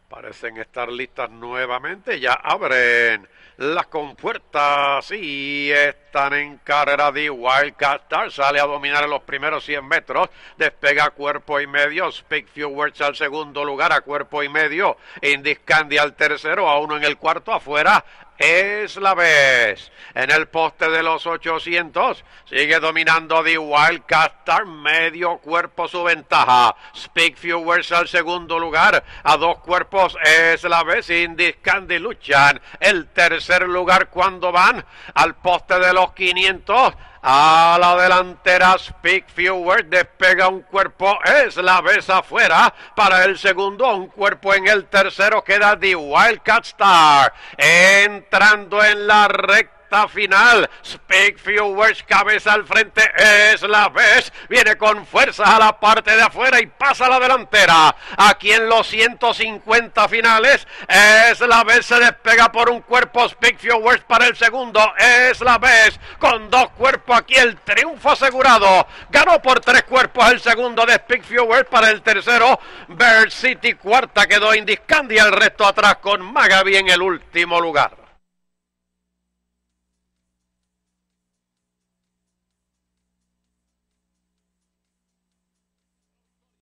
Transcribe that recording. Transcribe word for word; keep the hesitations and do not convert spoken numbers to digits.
Parecen estar listas nuevamente, ya abren las compuertas y están en carrera de Wildcat Star. Sale a dominar en los primeros cien metros, despega cuerpo y medio, Speak Few Words al segundo lugar a cuerpo y medio, Indiscandia al tercero, a uno en el cuarto, afuera Es la vez. En el poste de los ochocientos sigue dominando The Wildcat Star, medio cuerpo su ventaja. Speak Few Words al segundo lugar, a dos cuerpos Es la vez. Indiscandia luchan el tercer lugar cuando van al poste de los quinientos. A la delantera Speak Few Words, despega un cuerpo, Es la vez afuera para el segundo, un cuerpo en el tercero, queda The Wildcat Star. Entrando en la recta final, Speak Few Words, cabeza al frente, Es la vez, viene con fuerzas a la parte de afuera y pasa a la delantera. Aquí en los ciento cincuenta finales, Es la vez se despega por un cuerpo, Speak Few Words para el segundo, Es la vez, con dos cuerpos aquí el triunfo asegurado. Ganó por tres cuerpos el segundo de Speak Few Words, para el tercero Bird City, cuarta quedó Indiscandia, el resto atrás con Magaby en el último lugar.